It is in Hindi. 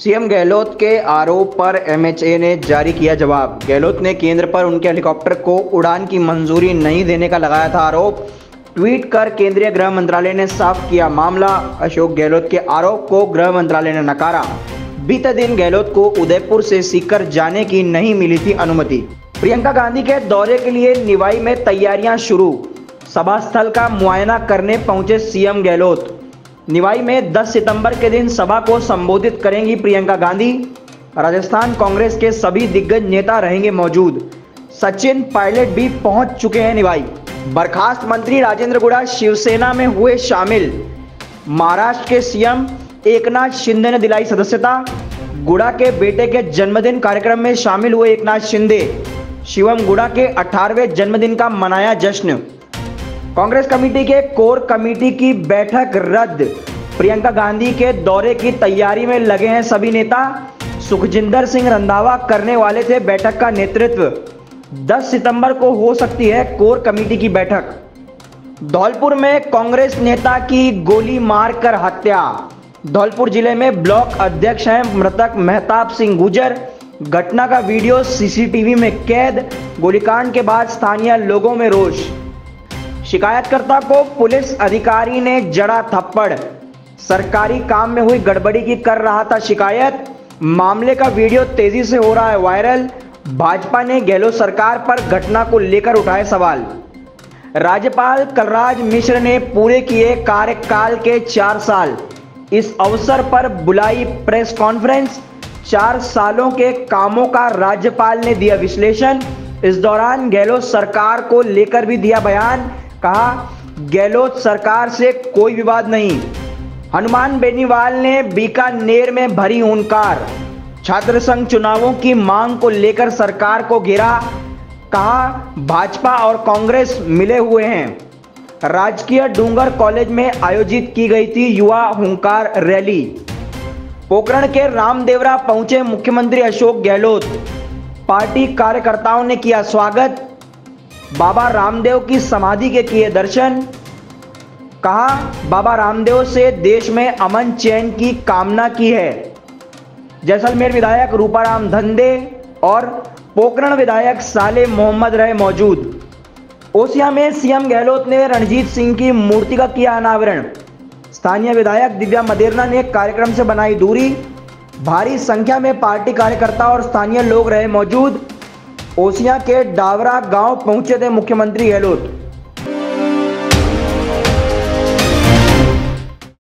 सीएम गहलोत के आरोप पर एमएचए ने जारी किया जवाब। गहलोत ने केंद्र पर उनके हेलीकॉप्टर को उड़ान की मंजूरी नहीं देने का लगाया था आरोप। ट्वीट कर केंद्रीय गृह मंत्रालय ने साफ किया मामला। अशोक गहलोत के आरोप को गृह मंत्रालय ने नकारा। बीते दिन गहलोत को उदयपुर से सीकर जाने की नहीं मिली थी अनुमति। प्रियंका गांधी के दौरे के लिए निवाई में तैयारियां शुरू। सभा स्थल का मुआयना करने पहुंचे सीएम गहलोत। निवाई में 10 सितंबर के दिन सभा को संबोधित करेंगी प्रियंका गांधी। राजस्थान कांग्रेस के सभी दिग्गज नेता रहेंगे मौजूद। सचिन पायलट भी पहुंच चुके हैं निवाई। बर्खास्त मंत्री राजेंद्र गुड़ा शिवसेना में हुए शामिल। महाराष्ट्र के सीएम एकनाथ शिंदे ने दिलाई सदस्यता। गुड़ा के बेटे के जन्मदिन कार्यक्रम में शामिल हुए एकनाथ शिंदे। शिवम गुड़ा के 18वें जन्मदिन का मनाया जश्न। कांग्रेस कमेटी के कोर कमेटी की बैठक रद्द। प्रियंका गांधी के दौरे की तैयारी में लगे हैं सभी नेता। सुखजिंदर सिंह रंधावा करने वाले थे बैठक का नेतृत्व। 10 सितंबर को हो सकती है कोर कमेटी की बैठक। धौलपुर में कांग्रेस नेता की गोली मारकर हत्या। धौलपुर जिले में ब्लॉक अध्यक्ष हैं मृतक महताब सिंह गुजर। घटना का वीडियो सीसीटीवी में कैद। गोलीकांड के बाद स्थानीय लोगों में रोष। शिकायतकर्ता को पुलिस अधिकारी ने जड़ा थप्पड़। सरकारी काम में हुई गड़बड़ी की कर रहा था शिकायत। मामले का वीडियो तेजी से हो रहा है वायरल। भाजपा ने गहलोत सरकार पर घटना को लेकर उठाए सवाल। राज्यपाल कलराज मिश्र ने पूरे किए कार्यकाल के 4 साल। इस अवसर पर बुलाई प्रेस कॉन्फ्रेंस। 4 सालों के कामों का राज्यपाल ने दिया विश्लेषण। इस दौरान गहलोत सरकार को लेकर भी दिया बयान। कहा, गहलोत सरकार से कोई विवाद नहीं। हनुमान बेनीवाल ने बीकानेर में भरी हुंकार। छात्र संघ चुनावों की मांग को लेकर सरकार को घेरा। कहा, भाजपा और कांग्रेस मिले हुए हैं। राजकीय डूंगर कॉलेज में आयोजित की गई थी युवा हुंकार रैली। पोखरण के रामदेवरा पहुंचे मुख्यमंत्री अशोक गहलोत। पार्टी कार्यकर्ताओं ने किया स्वागत। बाबा रामदेव की समाधि के किए दर्शन। कहा, बाबा रामदेव से देश में अमन चैन की कामना की है। जैसलमेर विधायक रूपाराम धंधे और पोखरण विधायक साले मोहम्मद रहे मौजूद। ओसिया में सीएम गहलोत ने रणजीत सिंह की मूर्ति का किया अनावरण। स्थानीय विधायक दिव्या मदेरना ने कार्यक्रम से बनाई दूरी। भारी संख्या में पार्टी कार्यकर्ता और स्थानीय लोग रहे मौजूद। ओसिया के डावरा गांव पहुंचे थे मुख्यमंत्री गहलोत।